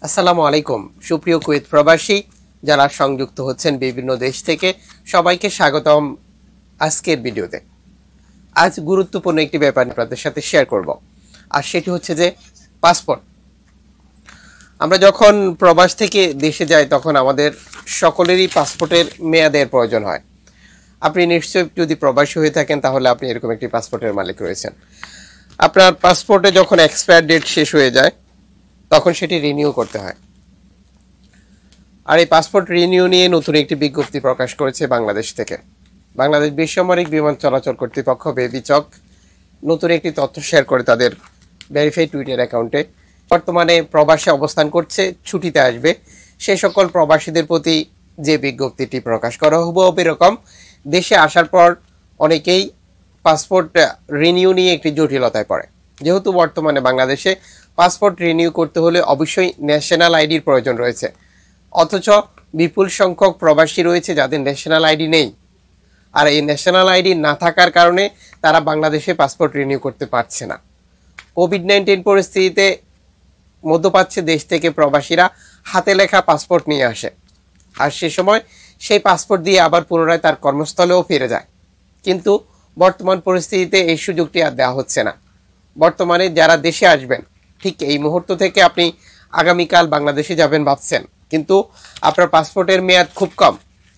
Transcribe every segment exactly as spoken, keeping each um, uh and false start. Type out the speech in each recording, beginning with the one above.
আসসালামু আলাইকুম সুপ্রিয় কুয়েত প্রবাসী যারা সংযুক্ত হচ্ছেন বিভিন্ন দেশ থেকে সবাইকে স্বাগতম আজকের ভিডিওতে। আজ গুরুত্বপূর্ণ একটি ব্যাপার আপনাদের সাথে শেয়ার করব, আর সেটি হচ্ছে যে পাসপোর্ট। আমরা যখন প্রবাস থেকে দেশে যাই তখন আমাদের সকলেরই পাসপোর্টের মেয়াদের প্রয়োজন হয়। আপনি নিশ্চয়ই যদি প্রবাসী হয়ে থাকেন তাহলে আপনি এরকম একটি পাসপোর্টের মালিক রয়েছেন। আপনার পাসপোর্টে যখন এক্সপায়ার ডেট শেষ হয়ে যায় তখন সেটি রিনিউ করতে হয়। আর এই পাসপোর্ট রিনিউ নিয়ে নতুন একটি বিজ্ঞপ্তি প্রকাশ করেছে বাংলাদেশ থেকে। বাংলাদেশ বেসামরিক বিমান চলাচল কর্তৃপক্ষ বেবিচক নতুন একটি তথ্য শেয়ার করে তাদের ভেরিফাইড টুইটার অ্যাকাউন্টে। বর্তমানে প্রবাসে অবস্থান করছে, ছুটিতে আসবে সে সকল প্রবাসীদের প্রতি যে বিজ্ঞপ্তিটি প্রকাশ করা হুবহু এরকম। দেশে আসার পর অনেকেই পাসপোর্ট রিনিউ নিয়ে একটি জটিলতায় পড়ে, যেহেতু বর্তমানে বাংলাদেশে পাসপোর্ট রিনিউ করতে হলে অবশ্যই ন্যাশনাল আইডির প্রয়োজন রয়েছে, অথচ বিপুল সংখ্যক প্রবাসী রয়েছে যাদের ন্যাশনাল আইডি নেই। আর এই ন্যাশনাল আইডি না থাকার কারণে তারা বাংলাদেশে পাসপোর্ট রিনিউ করতে পারছে না। কোভিড নাইন্টিন পরিস্থিতিতে মধ্যপ্রাচ্যে দেশ থেকে প্রবাসীরা হাতে লেখা পাসপোর্ট নিয়ে আসে, আর সে সময় সেই পাসপোর্ট দিয়ে আবার পুনরায় তার কর্মস্থলেও ফিরে যায়। কিন্তু বর্তমান পরিস্থিতিতে এই সুযোগটি আর দেওয়া হচ্ছে না। বর্তমানে যারা দেশে আসবেন ঠিক এই মুহূর্ত থেকে আপনি আগামীকাল বাংলাদেশে যাবেন ভাবছেন, কিন্তু আপনার পাসপোর্টের মেয়াদ খুব কম।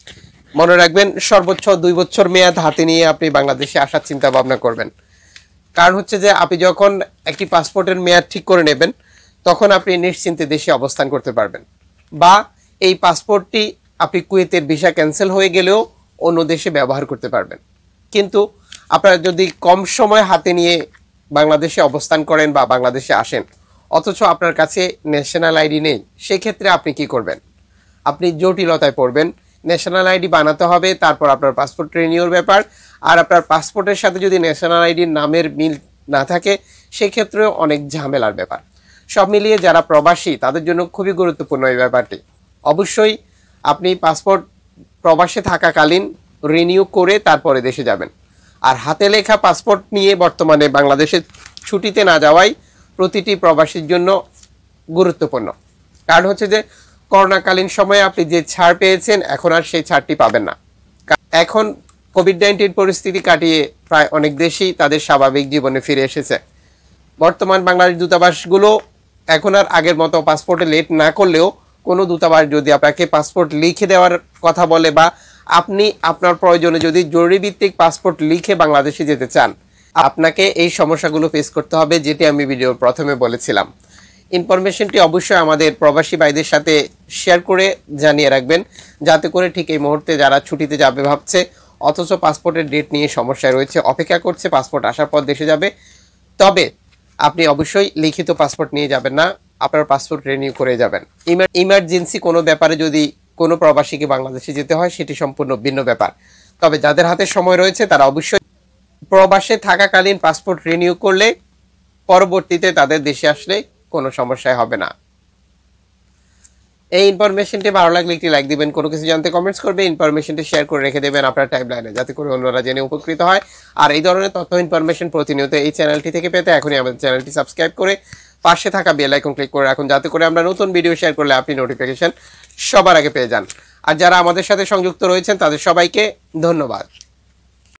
মনে রাখবেন সর্বোচ্চ দুই বছর মেয়াদ হাতে নিয়ে আপনি বাংলাদেশে আসার চিন্তা ভাবনা করবেন। কারণ হচ্ছে যে আপনি যখন একটি পাসপোর্টের মেয়াদ ঠিক করে নেবেন তখন আপনি নিশ্চিন্তে দেশে অবস্থান করতে পারবেন, বা এই পাসপোর্টটি আপনি কুয়েতের ভিসা ক্যান্সেল হয়ে গেলেও অন্য দেশে ব্যবহার করতে পারবেন। কিন্তু আপনারা যদি কম সময় হাতে নিয়ে বাংলাদেশে অবস্থান করেন বা বাংলাদেশে আসেন অথচ আপনার কাছে ন্যাশনাল আইডি নেই, সেক্ষেত্রে আপনি কি করবেন? আপনি জটিলতায় পড়বেন। ন্যাশনাল আইডি বানাতে হবে, তারপর আপনার পাসপোর্ট রিনিউর ব্যাপার, আর আপনার পাসপোর্টের সাথে যদি ন্যাশনাল আইডির নামের মিল না থাকে সেক্ষেত্রেও অনেক ঝামেলার ব্যাপার। সব মিলিয়ে যারা প্রবাসী তাদের জন্য খুবই গুরুত্বপূর্ণ এই ব্যাপারটি। অবশ্যই আপনি পাসপোর্ট প্রবাসে থাকাকালীন রিনিউ করে তারপরে দেশে যাবেন। আর হাতে লেখা পাসপোর্ট নিয়ে বর্তমানে বাংলাদেশে ছুটিতে না যাওয়াই প্রতিটি প্রবাসীর জন্য গুরুত্বপূর্ণ। কারণ হচ্ছে যে করোনাকালীন সময়ে আপনি যে ছাড় পেয়েছেন এখন আর সেই ছাড়টি পাবেন না। এখন কোভিড নাইন্টিন পরিস্থিতি কাটিয়ে প্রায় অনেক দেশই তাদের স্বাভাবিক জীবনে ফিরে এসেছে। বর্তমান বাংলাদেশ দূতাবাসগুলো এখন আর আগের মতো পাসপোর্টে লেট না করলেও কোনো দূতাবাস যদি আপনাকে পাসপোর্ট লিখে দেওয়ার কথা বলে বা আপনি আপনার প্রয়োজনে যদি জরুরি ভিত্তিক পাসপোর্ট লিখে বাংলাদেশে যেতে চান, আপনাকে এই সমস্যাগুলো ফেস করতে হবে, যেটি আমি ভিডিওর প্রথমে বলেছিলাম। ইনফরমেশনটি অবশ্যই আমাদের প্রবাসী ভাইদের সাথে শেয়ার করে জানিয়ে রাখবেন, যাতে করে ঠিক এই মুহূর্তে যারা ছুটিতে যাবে ভাবছে অথচ পাসপোর্টের ডেট নিয়ে সমস্যায় রয়েছে, অপেক্ষা করছে পাসপোর্ট আসার পর দেশে যাবে, তবে আপনি অবশ্যই লিখিত পাসপোর্ট নিয়ে যাবেন না, আপনার পাসপোর্ট রিনিউ করে যাবেন। ইমার্জেন্সি কোনো ব্যাপারে যদি কোনো প্রবাসীকে বাংলাদেশে যেতে হয় সেটি সম্পূর্ণ ভিন্ন ব্যাপার। তবে যাদের হাতে সময় রয়েছে তারা অবশ্যই প্রবাসে থাকাকালীন পাসপোর্ট রিনিউ করলে পরবর্তীতে তাদের দেশে আসলে কোনো সমস্যায় হবে না। এই ইনফরমেশনটি ভালো লাগলে একটি লাইক দিবেন, কোনো কিছু জানতে কমেন্টস করবে, ইনফরমেশনটি শেয়ার করে রেখে দেবেন আপনার টাইমলাইনে, যাতে করে অন্যরা জেনে উপকৃত হয়। আর এই ধরনের তথ্য ইনফরমেশন প্রতিনিয়ত এই চ্যানেলটি থেকে পেতে এখনই আমাদের চ্যানেলটি সাবস্ক্রাইব করে পাশে থাকা বেল আইকন ক্লিক করে রাখুন, যাতে করে আমরা নতুন ভিডিও শেয়ার করলে আপনি নোটিফিকেশন সবার আগে পেয়ে যান। আর যারা আমাদের সাথে সংযুক্ত রয়েছেন তাদের সবাইকে ধন্যবাদ।